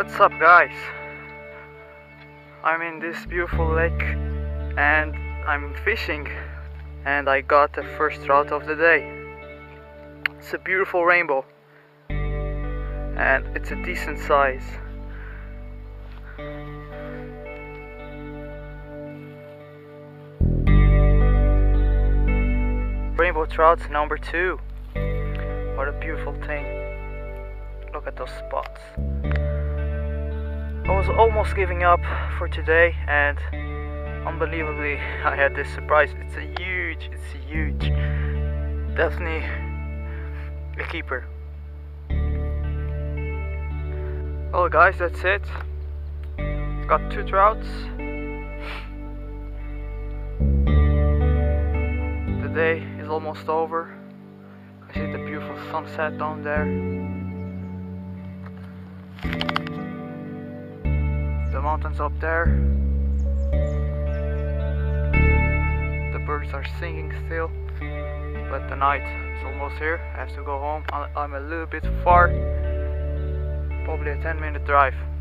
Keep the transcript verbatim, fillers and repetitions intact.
What's up, guys? I'm in this beautiful lake and I'm fishing, and I got the first trout of the day. It's a beautiful rainbow and it's a decent size. Rainbow trout number two. What a beautiful thing. Look at those spots. I was almost giving up for today, and unbelievably I had this surprise. It's a huge, it's a huge, definitely a keeper. Well guys, that's it. Got two trouts. The day is almost over. I see the beautiful sunset down there. The mountains up there. The birds are singing still. But the night is almost here. I have to go home. I'm a little bit far. Probably a ten minute drive.